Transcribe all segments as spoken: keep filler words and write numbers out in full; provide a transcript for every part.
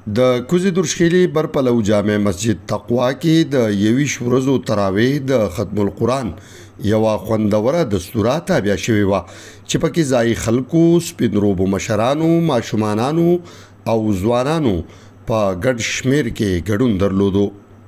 د کوزي درشخیلی برپلو جامع مسجد تقوا کې د یویش ورځو تراویح د ختم القرآن یوه خوندوره دستوره تابع شوې وه چې پکې ځایي خلکو سپینروبو مشرانو ماشومانانو او ځوانانو په ګډ شمیر کې ګډون درلودو.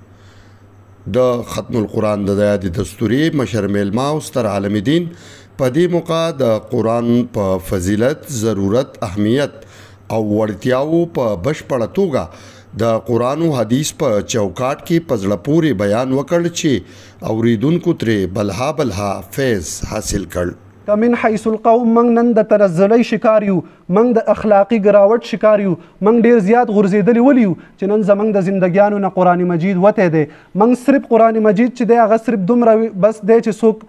د ختم القرآن د یادې دستورې مشر میلما او ستر عالم دین په دې موقع د قرآن په فضیلت، ضرورت، اهمیت او وړتیاو په بشپړه توګه د قرآن او حدیث په چوکاټ کې په زړه پورې بیان وکړ چې اوریدونکو ترې بلها بلها فیض حاصل کړ. من حیث القوم منگ نن د تنزلی شکاریو، منگ د اخلاقی گراوٹ شکاریو، منگ ډیر زیات غرزیدلی ولیو چې نن زمنګ د زندگیانو نه قرآن مجید وته دی. منگ صرف قرآن مجید چې دی هغه صرف دومره بس دی چې څوک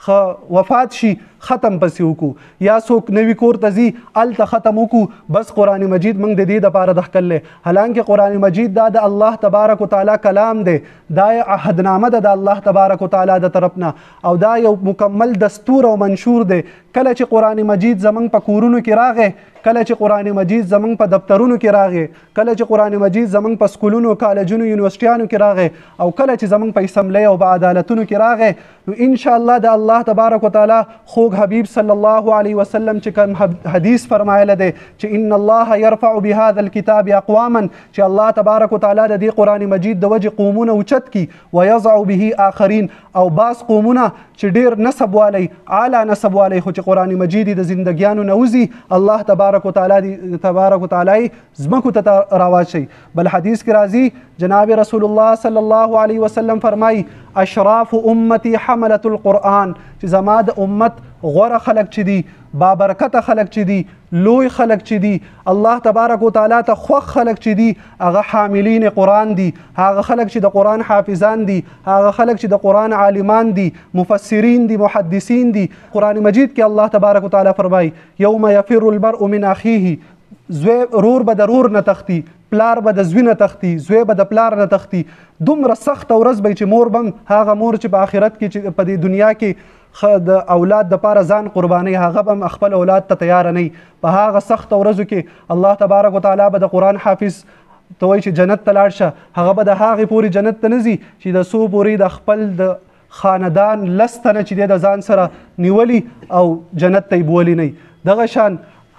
وفات شي ختم پسې وکړو یا څوک نوي کور ته ځي هلته ختم وکړو، بس قرآن مجید موږ د دې دپاره د ښکل دی. حالانکه قرآن مجید دا د الله تبارک وتعالی کلام دی، دا عهدنامه ده د الله تبارک وتعالی د طرف نه او دا یو مکمل دستور او منشور دی. کله چې قرآن مجید زموږ په کورونو کې راغی، کله چې قرآن مجید زموږ په دفترونو کې راغی، کله چې قرآن مجید زموږ په سکولونو، کالجونو، یونیورسټیانو کې راغی او کله چې زموږ په اسمبلی او په عدالتونو کې راغی، نو انشاءالله د الله تبارک وتعالی خوږ حبیب صلی الله علیه وسلم چې کوم حدیث فرمایله دی چې ان الله يرفع بهذا الكتاب اقواما، چې الله تبارک وتعالی د دې قرآن مجید د وجې قومونه اوچت کی، ويضع به آخرین، او بعض قومونه چې ډیر نسب والی، اعلی نسب والی خو چې قرآن مجید د زندګیانو نه وځي، الله تبارک وتعالی تبارک وتعالی ځمکو ته راواچوي. بل حدیث کې راځي جناب رسول الله صلی الله علیه وسلم فرمایي اشراف امتی حملة القرآن، چې زما د امت غوره خلق چې دي، بابرکته خلق چې دي، لوی خلق چې دي، الله تبارک وتعالی ته خوښ خلق چې دي، هغه حاملین قرآن دي، هغه خلق چې د قرآن حافظان دي، هغه خلق چې د قرآن عالمان دي، مفسرین دي، محدثین دي. قرآن مجید کې الله تبارک وتعالی فرمایي یوم یفر المرء من اخیه، زوی رور به د رور نه تختی، پلار به د زوی نه تختی، زوی به د پلار نه تختی. دومره سخته ورځ به چې مور بم هغه مور چې په آخرت کې چې په دې دنیا کې د اولاد د پاره ځان قرباني، هغه به خپل اولاد ته تیار نه وي. په هغه سخته ورځو کې الله تبارک وتعالی به د قرآن حافظ ته وایي چې جنت ته لاړ شه، هغه به د هغې پورې جنت ته نه ځي چې د څو پورې د خپل د خاندان لس تنه چې دی د ځان سره نیولي او جنت ته یې بولي نه. دغه شان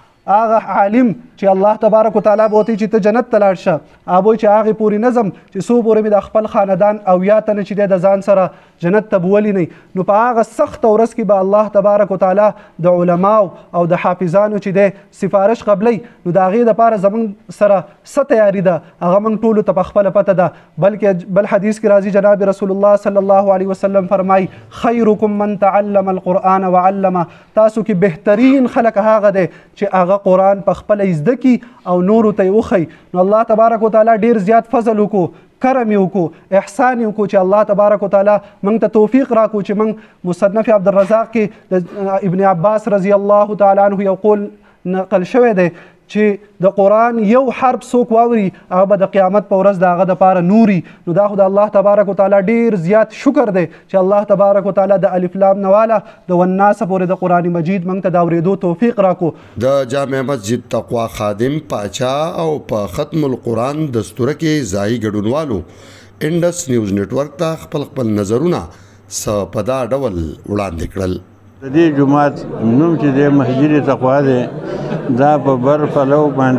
هغه عالم چې الله تبارک وتعالی به ورته چې ته جنت ته لاړ شه، هغه وایي چې هغې پورې نه ځم چې څو پورې مې د خپل خاندان اویا تنه چې دی د ځان سره جنت ته بولي نه. نو په هغه سخته ورځ کې به الله تبارک وتعالی د علماو او د حافظانو چې دی سفارش قبلی، نو د هغې دپاره زموږ سره څه تیاري ده هغه موږ ټولو ته په خپله پته ده. بلکې بل حدیث کې راځي جناب رسول الله صلی الله علیه وسلم فرمایي خیرکم من تعلم القرآن وعلمه، تاسو کې بهترین خلک هغه دی چې هغه قرآن په خپله زده کي او نورو ته یې وښیي. نو الله تبارک وتعالی ډیر زیات فضل وکړو، کرم یې وکړو، احسان یې وکړو چې الله تبارک وتعالی موږ ته توفیق راکړو چې موږ مصنف عبدالرزاق کې د ابن عباس رضی الله تعالی عنه یو قول نقل شوی دی چې د قرآن یو حرف څوک واوري هغه به د قیامت په ورځ د هغه دپاره نوري. نو دا خو د الله تبارک وتعالی ډیر زیات شکر دی چې الله تبارک وتعالی د الف لام نه والا د والناس پورې د قرآن مجید موږ ته د اورېدو توفیق راکړو. د جامع مسجد تقوا خادم پاچا او په ختم القرآن دستوره کې ځایي ګډونوالو انډس نیوز نیټورک ته خپل خپل نظرونه څه په دا ډول وړاندې کړل. د دې جومات نوم چې دی مسجد تقوا دی، دا په بر پلو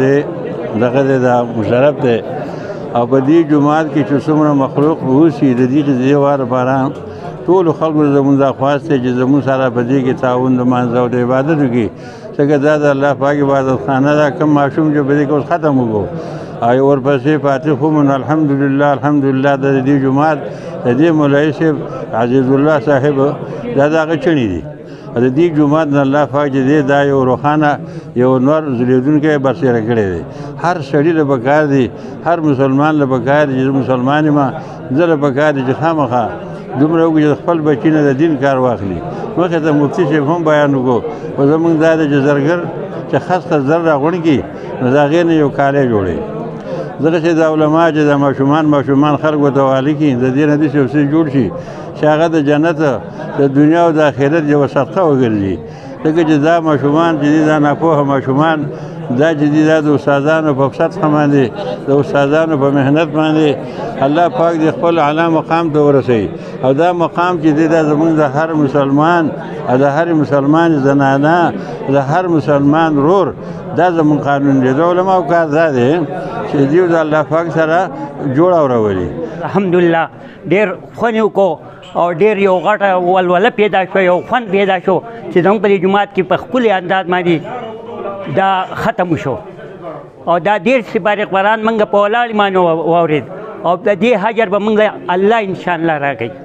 باندې دغه دی، دا مشرف دی. او په دې جومات کې چې څومره مخلوق اوسي د دې قضیې وار لپاره ټولو خلکو زموږ دا خواست دی چې زموږ سره په دې کې تعاون د لمانځه او د عبادت وکړي، ځکه دا د الله پاک عبادت خانه ده. کوم ماشوم چې په دې کې اوس ختم وکړو او ورپسې فاتح هم الحمدلله الحمدلله د دې جومات د دې مولوي صاحب عزیز الله صاحب دا د هغه چڼې دي. د دې جومات نه الله پاک چې دی دا یو روښانه یو نور ځلېدونکی برسېره کړی دی. هر سړي له پکار دی، هر مسلمان له پکار دی چې مسلمان یم زه له پکار دی چې خامخا دومره وکړي چې خپل بچي نه د دین کار واخلي. مخکې ته مفتي صاحب هم بیان وکړو، خو زموږ دا دی چې زرګر چې خس خس زر راغونډي نو د هغې نه یو کالی جوړوي. ځکه چې د علما چې د ماشومان ماشومان خلکو ته والي کړي د دې نه داسې یو څه جوړ شي چې هغه د جنت د دنیا او د آخرت یوه صدقه وګرځي. ځکه چې دا ماشومان چې دي دا ناپوهه ماشومان دا چې دي دا د استادانو په سطح باندې د استادانو په محنت باندې الله پاک دې خپل اعلی مقام ته ورسوي او دا مقام چې دی دا زمونږ د هر مسلمان او د هر مسلمان زنانه د هر مسلمان ورور دا زمونږ قانون دی د علماو کار دا دی چې دوی د الله پاک سره جوړ اورولي. الحمدلله ډېر خوند یې وکړو او ډېر یو غټه ولوله پیدا شوه یو خوند پیدا شو چې زموږ په دې جومات کې په ښکلي انداز باندې دا ختم شو او دا ډېر سپارې قرآن موږ په ولاړ باندې واورېد او د دې حجر به موږ الله انشاءالله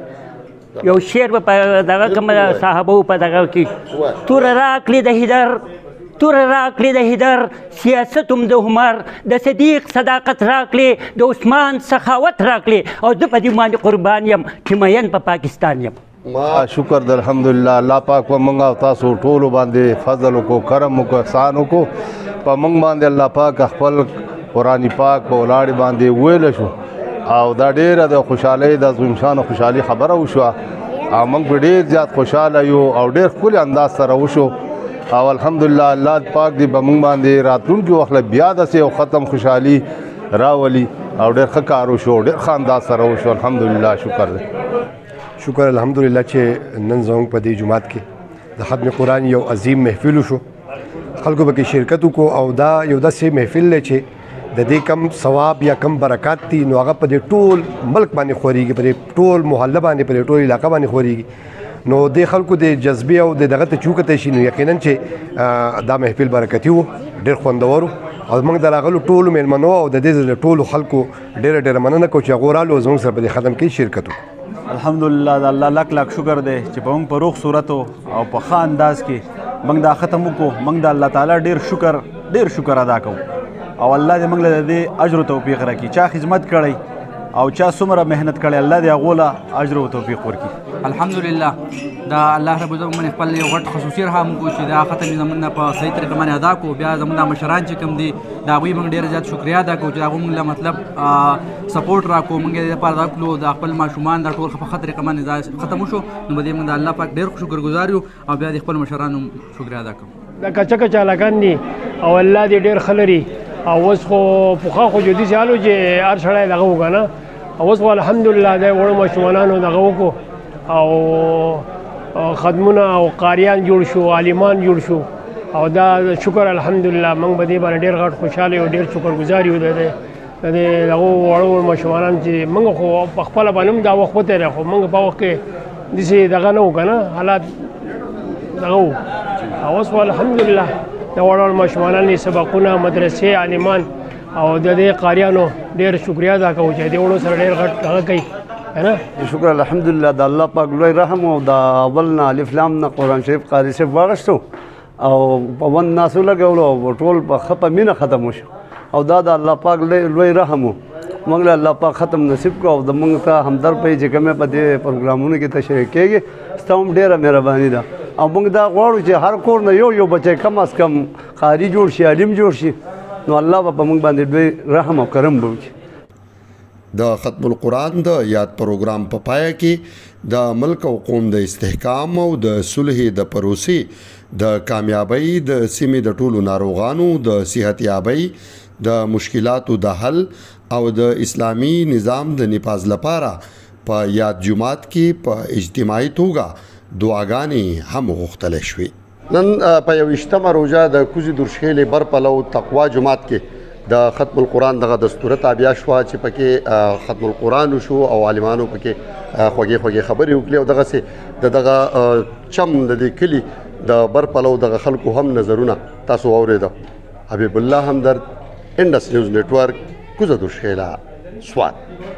راکوي. یو شعر به په دغه کوم صحابو په دغه کې تور راکړې د هدر تور راکړې د هدر سیاست هم د عمر د صدیق صداقت راکړې د عثمان سخاوت راکړې او زه په دې باندې قربان یم چې مین په پاکستان یم. ما شکر د الحمدلله الله پاک په موږ او تاسو ټولو باندې فضل وکړو کرم وکړو احسان وکړو په موږ باندې الله پاک خپل قرآن پاک په ولاړې باندې ویل شو او دا ډېره د خوشحالۍ د زمشان خوشحالي خبره وشوه او موږ په ډېر زیات خوشحاله یو او ډېر ښکلي انداز سره وشو او الحمدلله الله پاک دې په موږ باندې راتلونکي وخت بیا داسې یو ختم خوشحالي راولي او ډېر ښه کار وشو ډېر ښه انداز سره وشو الحمدلله شکر دی. شکر الحمدلله چې نن زموږ په دې جومات کې د ختم قرآن یو عظیم محفل وشو خلکو پکې شرکت وکړو او دا یو داسې محفل دی چې د دې کم ثواب یا کم برکات دي نو هغه په دې ټول ملک باندې خورېږي په دې ټول محله باندې په دې ټول علاقه باندې خورېږي نو د خلکو د جذبې او د دغه ته چوکته شي نو یقینا چې دا محفل برکتي و ډېر خوندور او موږ د راغلو ټولو مېلمنو او د دې ټولو خلکو ډېره ډېره مننه کوو چې هغوی رالو زموږ سره په دې ختم کې شرکت وکړو. الحمدلله د الله لک لک شکر دی چې په موږ په روغ صورت او په ښه انداز کې موږ دا ختم وکړو. موږ د الله تعالی ډېر شکر ډېر شکر ادا کوو او الله دې موږ له دې اجر او توفیق راکړي. چا خدمت کړی او چا څومره محنت کړی الله دې هغو له اجر او توفیق ورکړي. الحمدلله دا الله رب العزت باندې خپل یو غټ خصوصي رحم وکړو چې دا ختم زموږ نه په صحیح طریقه باندې ادا کړو. بیا زموږ دا مشران چې کوم دي د هغوی موږ ډېر زیات شکریا ادا کوو چې هغوی موږ له مطلب سپورټ راکړو. موږ یې دې لپاره دا کړو د خپل ماشومان دا ټول په ښه طریقه باندې دا ختم وشو نو په دې موږ د الله پاک ډېر شکرګزار یو او بیا د خپل مشرانو شکریا ادا کوو. دا کچه کچه هلکان دي او الله دې ډېر ښه لري او اوس خو پخوا خو جدي سیالو چې هر سړی دغه وکړه او اوس خو الحمدلله د وړو ماشومانانو دغه وکړو او خدمونه او قاریان جوړ شو عالمان جوړ شو او دا شکر الحمدلله موږ په دې باندې ډېر غټ خوشحاله یو ډېر شکرګزار یو د دې دغو وړو ماشومانان چې موږ خو په خپله باندې هم دا وخت وتېری خو موږ په وخت کې داسې دغه نه و که نه حالات دغه و او اوس خو الحمدلله د وړو ماشومانان سبقونه مدرسې عالمان او د دې قاریانو ډېر شکریا ادا کوو چې دې وړو سره ډېر غټ هغه کوي شکر الحمدلله د الله پاک لوی رحم او د اول نه الف لام نه قرآن شریف قاري صاحب واغشتو او په ون ناسو لګولو او ټول په ښه په مینه ختم وشو او دا د الله پاک لوی رحم و موږ له الله پاک ختم نصیب کړو او د موږ ته همدرد پوهېږي چې کومې په دې پروګرامونو کې تشریح کېږي ستا هم ډېره مهرباني ده او موږ دا غواړو چې هر کور نه یو یو بچی کم از کم قاري جوړ شي عالم جوړ شي نو الله به په موږ باندې ډېر رحم او کرم به وکړي. د ختم القرآن د یاد پروګرام په پای کې د ملک او قوم د استحکام او د صلح د پروسې د کامیابی د سیمې د ټولو ناروغانو د صحت یابۍ د مشکلاتو د حل او د اسلامی نظام د نفاذ لپاره په یاد جماعت کې په اجتماعي توګه دعاګانې هم غوښتل شوې. نن په یوویشتمه روژه د کوزې درشخیلې برپلو تقوا جماعت کې د ختم القرآن دغه دستوره تابع شوه چې پکې ختم القرآن وشو او عالمانو پکې خوږې خوږې خبرې وکړې او دغسې د دغه چم د دې کلي د برپلو دغه خلکو هم نظرونه تاسو واورېده. حبیب الله همدرد، انډس نیوز نیټورک، کوزه درشخیله، سوات.